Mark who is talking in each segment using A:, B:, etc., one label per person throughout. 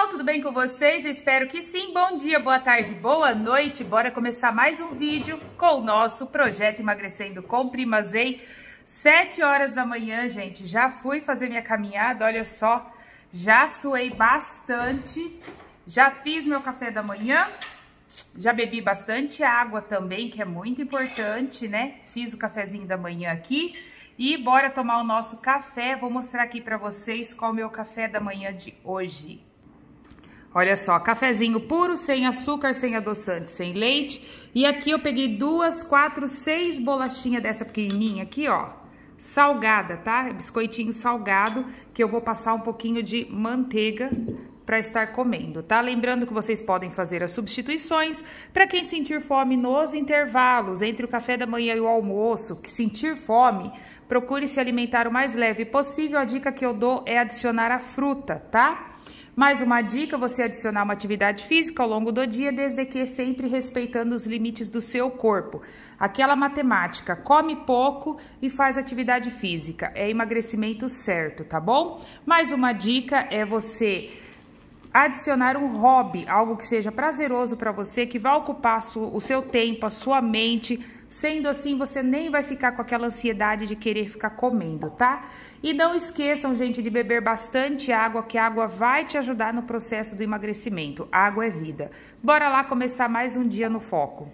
A: tudo bem com vocês? Eu espero que sim. Bom dia, boa tarde, boa noite. Bora começar mais um vídeo com o nosso projeto Emagrecendo com Primazei. 7 horas da manhã, gente. Já fui fazer minha caminhada, olha só. Já suei bastante. Já fiz meu café da manhã. Já bebi bastante água também, que é muito importante, né? Fiz o cafezinho da manhã aqui. E bora tomar o nosso café. Vou mostrar aqui pra vocês qual é o meu café da manhã de hoje. Olha só, cafezinho puro, sem açúcar, sem adoçante, sem leite. E aqui eu peguei 2, 4, 6 bolachinhas dessa pequenininha aqui, ó. Salgada, tá? Biscoitinho salgado, que eu vou passar um pouquinho de manteiga para estar comendo, tá? Lembrando que vocês podem fazer as substituições para quem sentir fome nos intervalos, entre o café da manhã e o almoço, que sentir fome, procure se alimentar o mais leve possível. A dica que eu dou é adicionar a fruta, tá? Mais uma dica, você adicionar uma atividade física ao longo do dia, desde que sempre respeitando os limites do seu corpo. Aquela matemática, come pouco e faz atividade física, é emagrecimento certo, tá bom? Mais uma dica é você adicionar um hobby, algo que seja prazeroso para você, que vai ocupar o seu tempo, a sua mente. Sendo assim, você nem vai ficar com aquela ansiedade de querer ficar comendo, tá? E não esqueçam, gente, de beber bastante água, que a água vai te ajudar no processo do emagrecimento. Água é vida. Bora lá começar mais um dia no foco.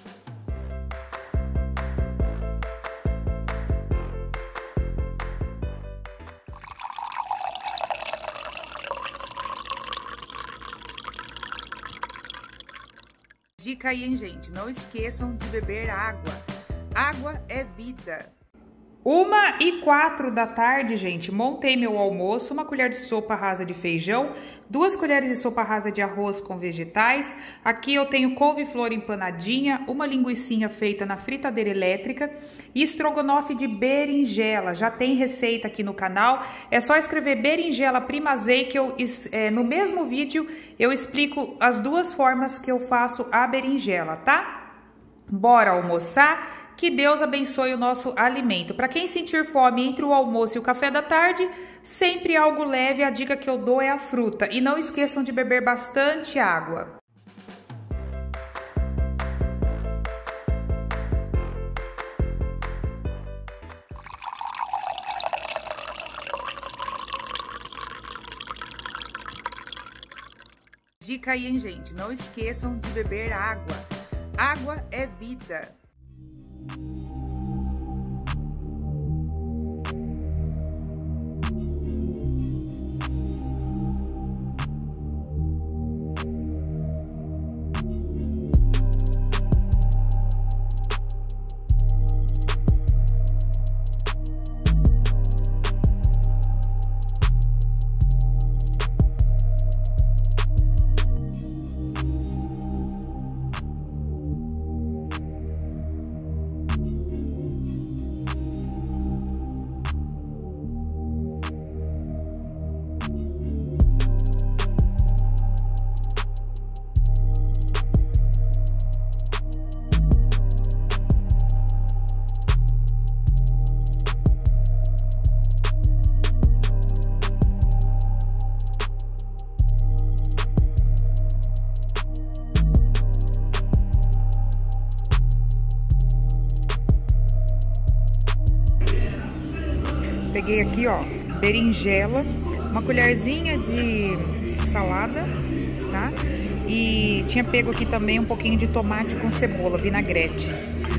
A: Dica aí, hein, gente? Não esqueçam de beber água. Água é vida. 1h04 da tarde, gente, montei meu almoço, 1 colher de sopa rasa de feijão, 2 colheres de sopa rasa de arroz com vegetais. Aqui eu tenho couve-flor empanadinha, uma linguicinha feita na fritadeira elétrica e estrogonofe de berinjela. Já tem receita aqui no canal, é só escrever berinjela Primazei que no mesmo vídeo eu explico as duas formas que eu faço a berinjela, tá? Bora almoçar? Que Deus abençoe o nosso alimento. Para quem sentir fome entre o almoço e o café da tarde, sempre algo leve, a dica que eu dou é a fruta. E não esqueçam de beber bastante água. Dica aí, hein, gente? Não esqueçam de beber água. Água é vida. Peguei aqui, ó, berinjela, uma colherzinha de salada, tá? E tinha pego aqui também um pouquinho de tomate com cebola, vinagrete.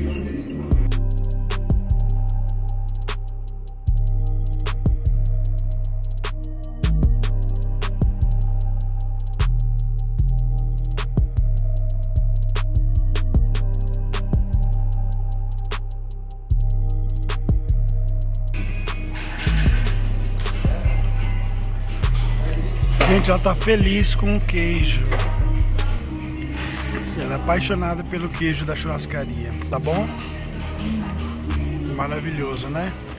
B: A gente já tá feliz com o queijo. Ela é apaixonada pelo queijo da churrascaria, tá bom? Maravilhoso, né?